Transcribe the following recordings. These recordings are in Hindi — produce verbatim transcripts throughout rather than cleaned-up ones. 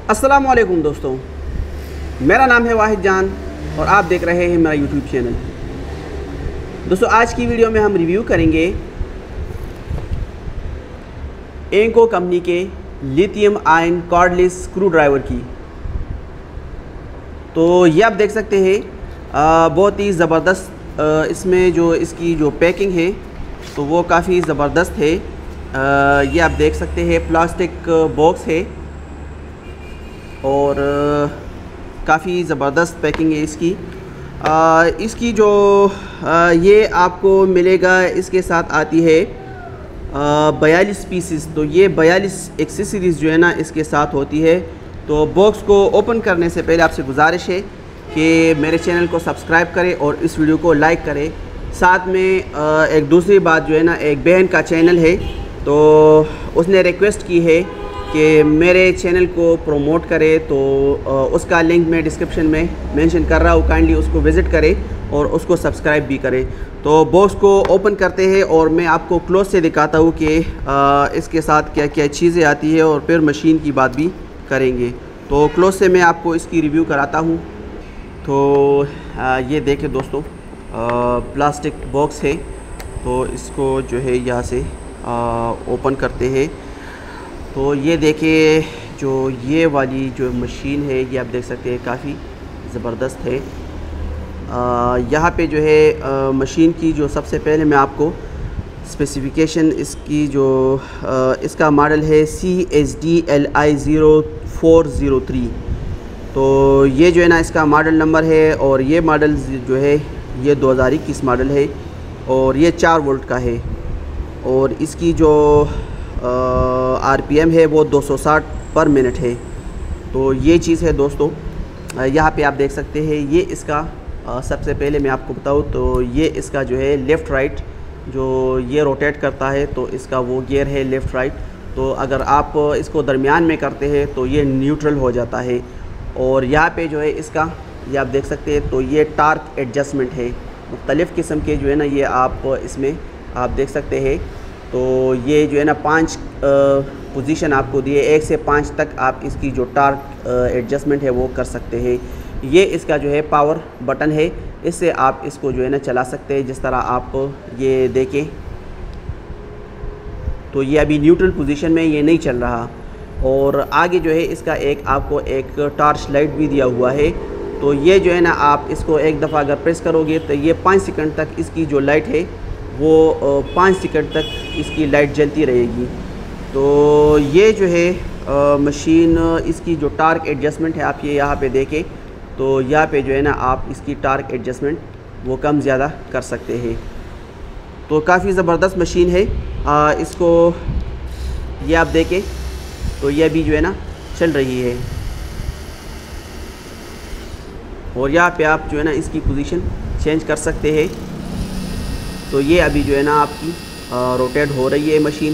अस्सलामुअलैकुम दोस्तों, मेरा नाम है वाहिद जान और आप देख रहे हैं मेरा यूट्यूब चैनल। दोस्तों, आज की वीडियो में हम रिव्यू करेंगे एंको कंपनी के lithium ion cordless screwdriver की। तो ये आप देख सकते हैं, बहुत ही ज़बरदस्त इसमें जो इसकी जो पैकिंग है तो वो काफ़ी ज़बरदस्त है। आ, ये आप देख सकते हैं, प्लास्टिक बॉक्स है और काफ़ी ज़बरदस्त पैकिंग है इसकी। आ, इसकी जो आ, ये आपको मिलेगा, इसके साथ आती है बयालीस पीसेस। तो ये बयालीस एक्सेसरीज़ जो है ना इसके साथ होती है। तो बॉक्स को ओपन करने से पहले आपसे गुजारिश है कि मेरे चैनल को सब्सक्राइब करें और इस वीडियो को लाइक करें। साथ में आ, एक दूसरी बात जो है ना, एक बहन का चैनल है तो उसने रिक्वेस्ट की है कि मेरे चैनल को प्रमोट करे, तो उसका लिंक मैं डिस्क्रिप्शन में मेंशन कर रहा हूँ, काइंडली उसको विज़िट करें और उसको सब्सक्राइब भी करें। तो बॉक्स को ओपन करते हैं और मैं आपको क्लोज से दिखाता हूँ कि इसके साथ क्या क्या चीज़ें आती है और फिर मशीन की बात भी करेंगे। तो क्लोज से मैं आपको इसकी रिव्यू कराता हूँ। तो आ, ये देखें दोस्तों, आ, प्लास्टिक बॉक्स है। तो इसको जो है यहाँ से आ, ओपन करते हैं। तो ये देखिए, जो ये वाली जो मशीन है ये आप देख सकते हैं, काफ़ी ज़बरदस्त है। यहाँ पे जो है आ, मशीन की जो सबसे पहले मैं आपको स्पेसिफिकेशन इसकी जो आ, इसका मॉडल है C H D L I zero four zero three. तो ये जो है ना इसका मॉडल नंबर है और ये मॉडल जो है ये दो हज़ार इक्कीस मॉडल है और ये चार वोल्ट का है और इसकी जो आरपीएम है वो दो सौ साठ पर मिनट है। तो ये चीज़ है दोस्तों। यहाँ पे आप देख सकते हैं, ये इसका आ, सबसे पहले मैं आपको बताऊँ तो ये इसका जो है लेफ़्ट राइट जो ये रोटेट करता है, तो इसका वो गियर है लेफ़्ट राइट। तो अगर आप इसको दरमियान में करते हैं तो ये न्यूट्रल हो जाता है। और यहाँ पे जो है इसका ये आप देख सकते हैं, तो ये टार्क एडजस्टमेंट है। मुख्तलिफ़ किस्म के जो है ना ये आप इसमें आप देख सकते हैं। तो ये जो है ना पांच पोजीशन आपको दिए, एक से पाँच तक आप इसकी जो टार्क एडजस्टमेंट है वो कर सकते हैं। ये इसका जो है पावर बटन है, इससे आप इसको जो है ना चला सकते हैं। जिस तरह आप ये देखें तो ये अभी न्यूट्रल पोजीशन में ये नहीं चल रहा। और आगे जो है इसका एक आपको एक टॉर्च लाइट भी दिया हुआ है। तो ये जो है ना आप इसको एक दफ़ा अगर प्रेस करोगे तो ये पाँच सेकंड तक इसकी जो लाइट है वो पाँच सेकंड तक इसकी लाइट जलती रहेगी। तो ये जो है आ, मशीन इसकी जो टार्क एडजस्टमेंट है आप ये यहाँ पे देखें, तो यहाँ पे जो है ना आप इसकी टार्क एडजस्टमेंट वो कम ज़्यादा कर सकते हैं। तो काफ़ी ज़बरदस्त मशीन है। आ, इसको ये आप देखें तो ये अभी जो है ना चल रही है और यहाँ पे आप जो है ना इसकी पोजीशन चेंज कर सकते हैं। तो ये अभी जो है ना आपकी रोटेट हो रही है मशीन।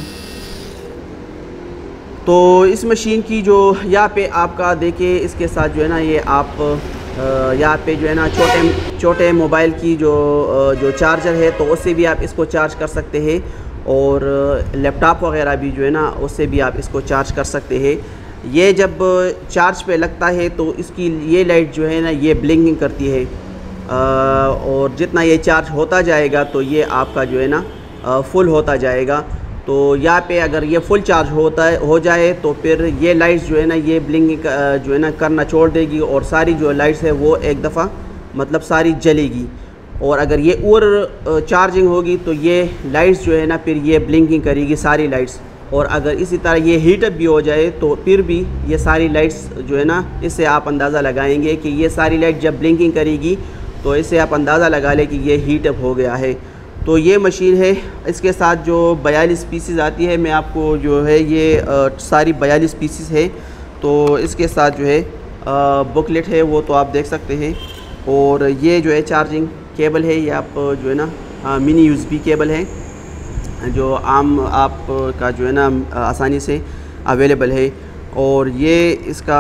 तो इस मशीन की जो यहाँ पे आपका देखिए, इसके साथ जो है ना ये आप यहाँ पे जो है ना छोटे छोटे मोबाइल की जो जो चार्जर है तो उससे भी आप इसको चार्ज कर सकते हैं और लैपटॉप वगैरह भी जो है ना उससे भी आप इसको चार्ज कर सकते हैं। ये जब चार्ज पे लगता है तो इसकी ये लाइट जो है ना ये ब्लिंकिंग करती है और जितना ये चार्ज होता जाएगा तो ये आपका जो है ना फुल होता जाएगा। तो यहाँ पे अगर ये फुल चार्ज होता है हो जाए तो फिर ये लाइट्स जो है ना ये ब्लिंकिंग जो है ना करना छोड़ देगी और सारी जो लाइट्स है वो एक दफ़ा मतलब सारी जलेगी। और अगर ये और चार्जिंग होगी तो ये लाइट्स जो है ना फिर ये ब्लिंकिंग करेगी सारी लाइट्स। और अगर इसी तरह ये हीटअप भी हो जाए तो फिर भी ये सारी लाइट्स जो है ना, इससे आप अंदाज़ा लगाएंगे कि ये सारी लाइट जब ब्लिंकिंग करेगी तो इससे आप अंदाज़ा लगा लें कि ये हीटअप हो गया है। तो ये मशीन है, इसके साथ जो बयालीस पीसेस आती है, मैं आपको जो है ये आ, सारी बयालीस पीसेस है। तो इसके साथ जो है बुकलेट है वो तो आप देख सकते हैं। और ये जो है चार्जिंग केबल है, ये आप जो है ना आ, मिनी यूएसबी केबल है जो आम आप का जो है ना आसानी से अवेलेबल है। और ये इसका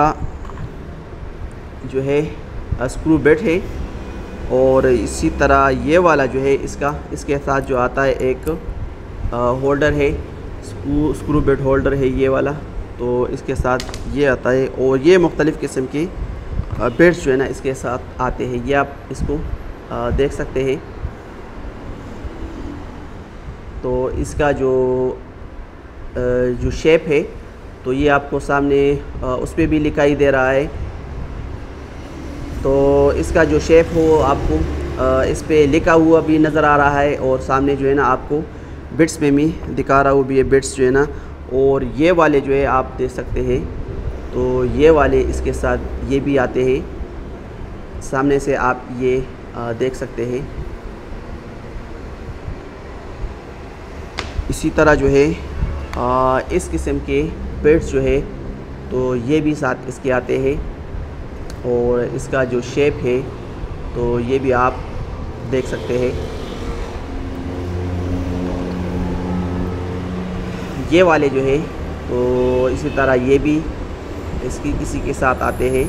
जो है स्क्रू बेट है और इसी तरह ये वाला जो है इसका इसके साथ जो आता है एक होल्डर है, स्क्रू स्क्रू बेट होल्डर है ये वाला। तो इसके साथ ये आता है। और ये मुख्तलिफ़ किस्म के बेड्स जो है ना इसके साथ आते हैं। ये आप इसको देख सकते हैं। तो इसका जो जो शेप है तो ये आपको सामने उस पर भी लिखाई दे रहा है। तो इसका जो शेप हो आपको इस पे लिखा हुआ भी नज़र आ रहा है और सामने जो है ना आपको बिट्स में भी दिखा रहा हो भी ये बिट्स जो है ना। और ये वाले जो है आप देख सकते हैं। तो ये वाले इसके साथ ये भी आते हैं। सामने से आप ये देख सकते हैं। इसी तरह जो है आ, इस किस्म के बेड्स जो है तो ये भी साथ इसके आते हैं। और इसका जो शेप है तो ये भी आप देख सकते हैं। ये वाले जो है तो इसी तरह ये भी इसकी किसी के साथ आते हैं।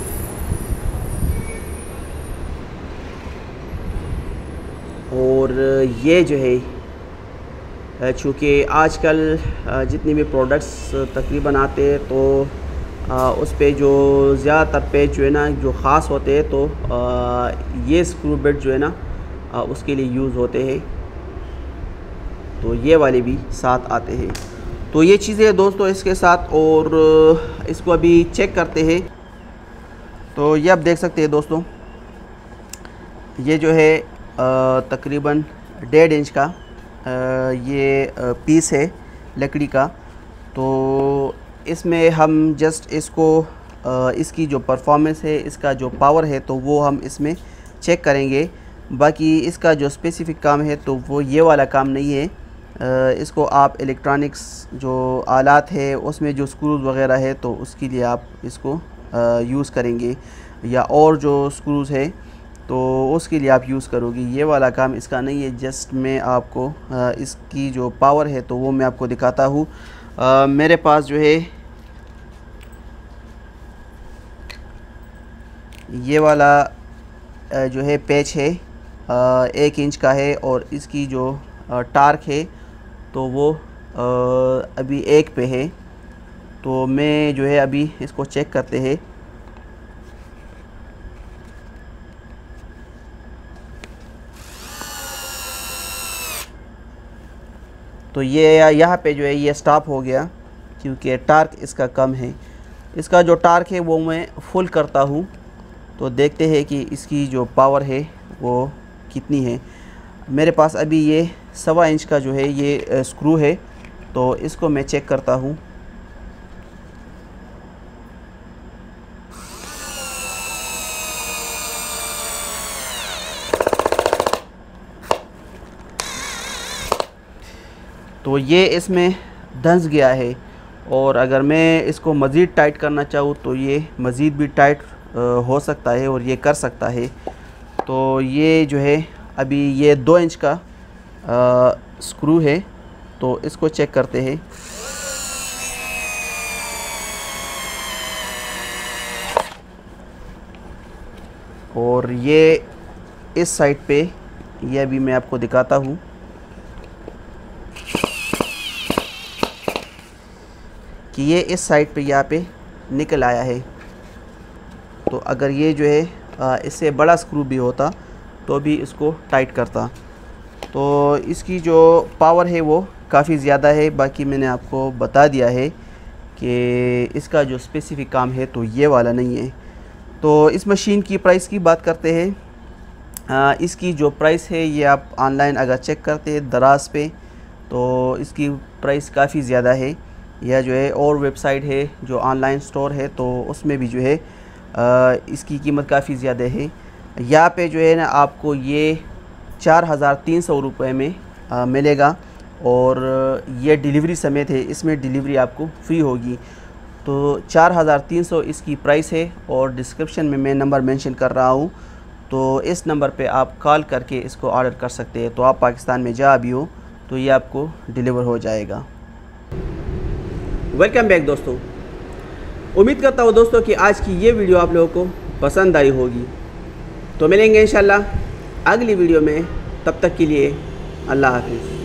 और ये जो है चूँकि आजकल जितनी भी प्रोडक्ट्स तकरीबन आते हैं तो उस पे जो ज़्यादातर पेज जो है ना जो ख़ास होते हैं तो ये स्क्रू बेड जो है ना उसके लिए यूज़ होते हैं। तो ये वाले भी साथ आते हैं। तो ये चीज़ें दोस्तों इसके साथ। और इसको अभी चेक करते हैं। तो ये आप देख सकते हैं दोस्तों, ये जो है तकरीबन डेढ़ इंच का आ, ये पीस है लकड़ी का। तो इसमें हम जस्ट इसको आ, इसकी जो परफॉर्मेंस है, इसका जो पावर है तो वो हम इसमें चेक करेंगे। बाकी इसका जो स्पेसिफ़िक काम है तो वो ये वाला काम नहीं है। आ, इसको आप इलेक्ट्रॉनिक्स जो आलात है उसमें जो स्क्रूज़ वग़ैरह है तो उसके लिए आप इसको यूज़ करेंगे, या और जो स्क्रूज़ है तो उसके लिए आप यूज़ करोगे। ये वाला काम इसका नहीं है। जस्ट मैं आपको आ, इसकी जो पावर है तो वो मैं आपको दिखाता हूँ। मेरे पास जो है ये वाला आ, जो है पेच है आ, एक इंच का है। और इसकी जो आ, टार्क है तो वो आ, अभी एक पे है। तो मैं जो है अभी इसको चेक करते हैं। तो ये यहाँ पे जो है ये स्टॉप हो गया क्योंकि टार्क इसका कम है। इसका जो टार्क है वो मैं फुल करता हूँ तो देखते हैं कि इसकी जो पावर है वो कितनी है। मेरे पास अभी ये सवा इंच का जो है ये स्क्रू है तो इसको मैं चेक करता हूँ। तो ये इसमें धंस गया है। और अगर मैं इसको मज़ीद टाइट करना चाहूँ तो ये मज़ीद भी टाइट हो सकता है और ये कर सकता है। तो ये जो है अभी ये दो इंच का आ, स्क्रू है तो इसको चेक करते हैं। और ये इस साइड पे ये अभी मैं आपको दिखाता हूँ कि ये इस साइड पे यहाँ पे निकल आया है। तो अगर ये जो है इससे बड़ा स्क्रू भी होता तो भी इसको टाइट करता। तो इसकी जो पावर है वो काफ़ी ज़्यादा है। बाकी मैंने आपको बता दिया है कि इसका जो स्पेसिफ़िक काम है तो ये वाला नहीं है। तो इस मशीन की प्राइस की बात करते हैं। आ, इसकी जो प्राइस है ये आप ऑनलाइन अगर चेक करते हैं दराज पे तो इसकी प्राइस काफ़ी ज़्यादा है। यह जो है और वेबसाइट है जो ऑनलाइन स्टोर है तो उसमें भी जो है आ, इसकी कीमत काफ़ी ज़्यादा है। यहाँ पे जो है ना आपको ये चार हज़ार तीन सौ रुपये में आ, मिलेगा। और ये डिलीवरी समेत है, इसमें डिलीवरी आपको फ्री होगी। तो चार हज़ार तीन सौ इसकी प्राइस है। और डिस्क्रिप्शन में मैं नंबर मेंशन कर रहा हूँ तो इस नंबर पे आप कॉल करके इसको ऑर्डर कर सकते हैं। तो आप पाकिस्तान में जहाँ भी हो तो ये आपको डिलीवर हो जाएगा। वेलकम बैक दोस्तों। उम्मीद करता हूँ दोस्तों कि आज की ये वीडियो आप लोगों को पसंद आई होगी। तो मिलेंगे इंशाल्लाह अगली वीडियो में। तब तक के लिए अल्लाह हाफिज़।